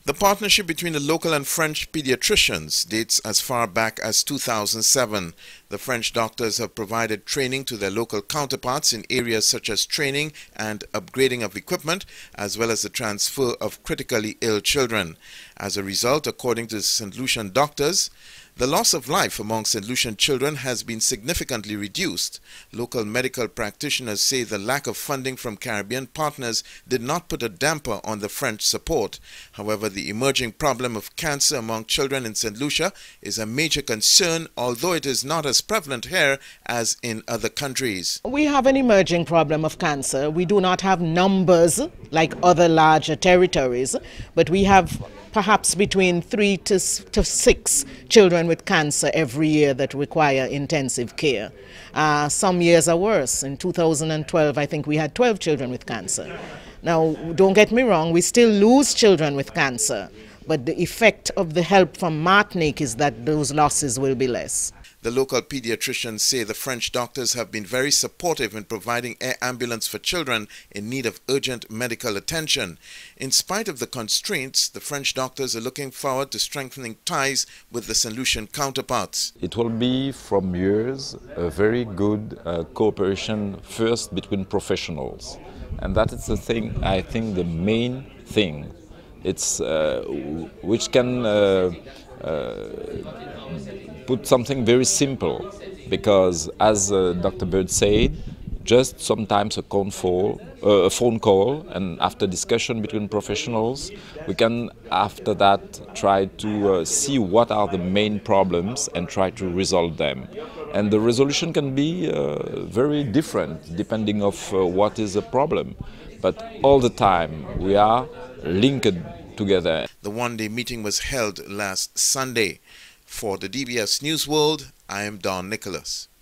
The partnership between the local and French pediatricians dates as far back as 2007. The French doctors have provided training to their local counterparts in areas such as training and upgrading of equipment, as well as the transfer of critically ill children. As a result, according to the St. Lucian doctors, the loss of life among St. Lucian children has been significantly reduced. Local medical practitioners say the lack of funding from Caribbean partners did not put a damper on the French support. However, the emerging problem of cancer among children in St. Lucia is a major concern, although it is not as prevalent here as in other countries. We have an emerging problem of cancer. We do not have numbers like other larger territories, but we have perhaps between 3 to 6 children with cancer every year that require intensive care. Some years are worse. In 2012, I think we had 12 children with cancer. Now, don't get me wrong, we still lose children with cancer, but the effect of the help from Martinique is that those losses will be less. The local pediatricians say the French doctors have been very supportive in providing air ambulance for children in need of urgent medical attention. In spite of the constraints, the French doctors are looking forward to strengthening ties with the St. Lucian counterparts. It will be from years a very good cooperation first between professionals. And that is the thing, I think, the main thing. It's which can put something very simple, because as Dr. Bird said, just sometimes a phone call, and after discussion between professionals, we can after that try to see what are the main problems and try to resolve them. And the resolution can be very different depending of what is the problem. But all the time we are linked together. The one-day meeting was held last Sunday. For the DBS News World, I am Don Nicholas.